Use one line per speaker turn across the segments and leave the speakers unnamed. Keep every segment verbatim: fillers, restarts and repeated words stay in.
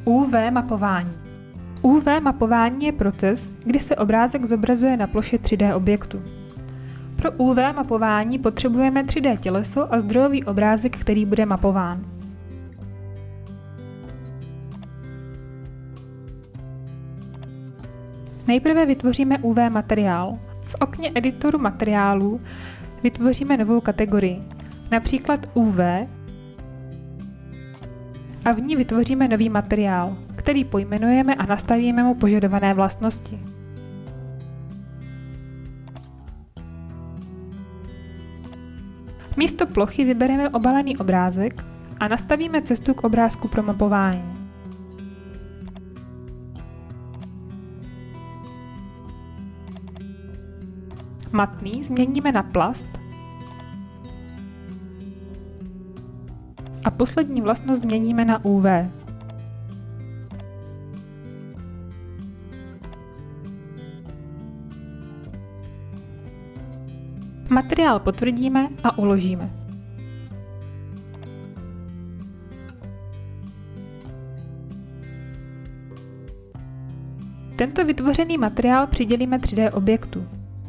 U V mapování. U V mapování je proces, kdy se obrázek zobrazuje na ploše tři dé objektu. Pro U V mapování potřebujeme tři dé těleso a zdrojový obrázek, který bude mapován. Nejprve vytvoříme U V materiál. V okně editoru materiálů vytvoříme novou kategorii, například U V, a v ní vytvoříme nový materiál, který pojmenujeme a nastavíme mu požadované vlastnosti. Místo plochy vybereme obalený obrázek a nastavíme cestu k obrázku pro mapování. Matný změníme na plast a poslední vlastnost změníme na U V. Materiál potvrdíme a uložíme. Tento vytvořený materiál přidělíme tři dé objektu.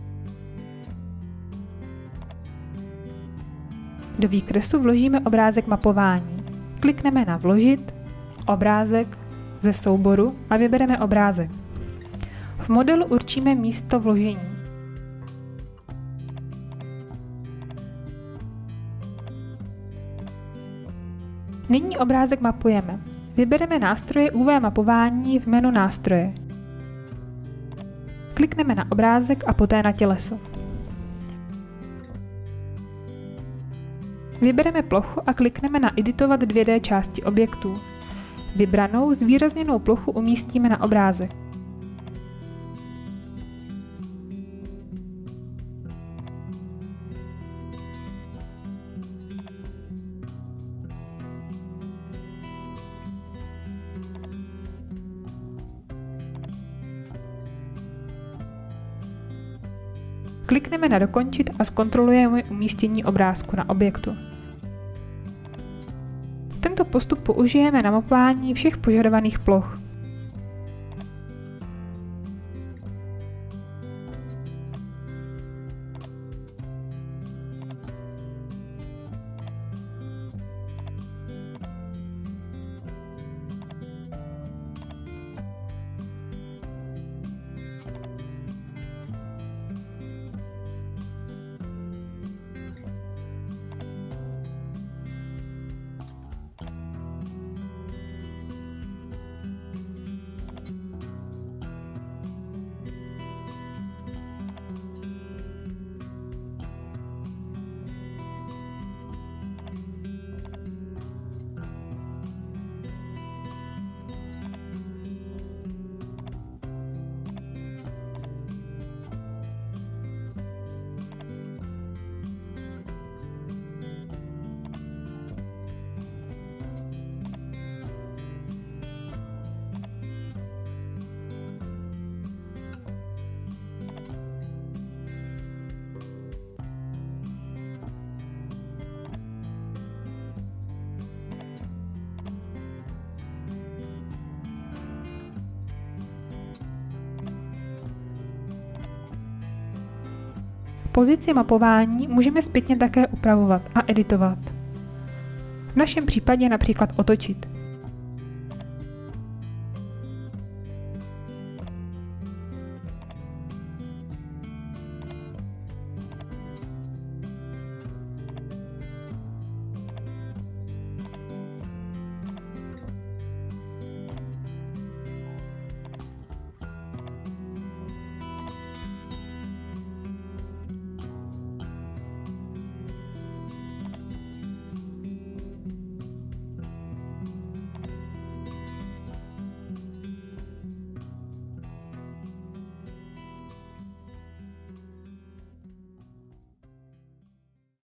Do výkresu vložíme obrázek mapování. Klikneme na Vložit, Obrázek, ze souboru a vybereme obrázek. V modelu určíme místo vložení. Nyní obrázek mapujeme. Vybereme nástroje U V mapování v menu Nástroje. Klikneme na obrázek a poté na těleso. Vybereme plochu a klikneme na Editovat dvě dé části objektu. Vybranou zvýrazněnou plochu umístíme na obrázek. Klikneme na Dokončit a zkontrolujeme umístění obrázku na objektu. Tento postup použijeme na mapování všech požadovaných ploch. Pozici mapování můžeme zpětně také upravovat a editovat. V našem případě například otočit.